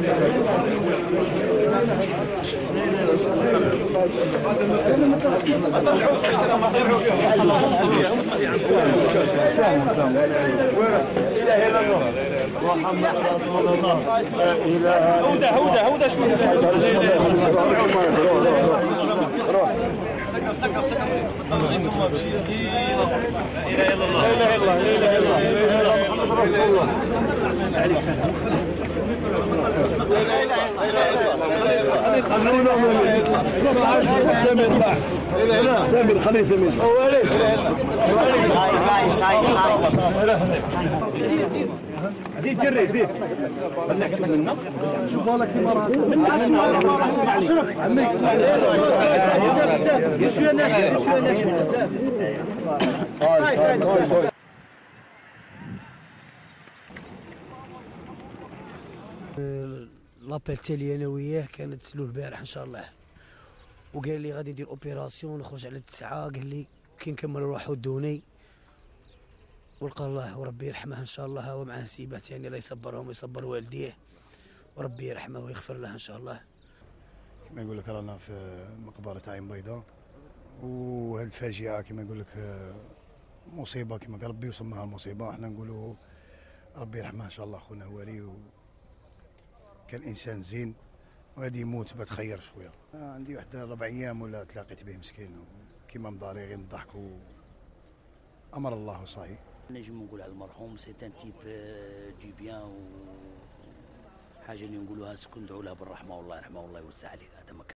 محمد رسول الله لا اله هودا شو سكر ضغيتهم بشي لا اله الا الله لا اله الا الله لا اله الا الله محمد رسول الله سامر خليه سامر زيد جري زيد خلينا نحكي لنا شوف والله كيما راه شوف عمي شويه ناشف شويه ناشف بزاف لابيل تالي انا وياه كانت له البارح ان شاء الله، وقال لي غادي ندير اوبيراسيون نخرج على 9. قال لي كي نكمل روحو دوني، ولقى الله وربي يرحمه ان شاء الله. هو معاه سيبات يعني الله يصبرهم ويصبر والديه وربي يرحمه ويغفر له ان شاء الله. كما يقول لك رانا في مقبره عين بيضاء، وهذه الفاجعه كما يقول لك مصيبه كما قال ربي وسماها المصيبه. احنا نقولوا ربي يرحمه ان شاء الله. خونا ولي كان انسان زين، وغادي يموت بتخير شويه. عندي واحد 4 ايام ولا تلاقيت به مسكين كيما مضاري غير نضحك امر الله وصاي. نجم نقول على المرحوم سي ان تيب دو بيان، وحاجه اللي نقولوها سكون ندعوا له بالرحمه والله يرحمه والله يوسع عليه. هذا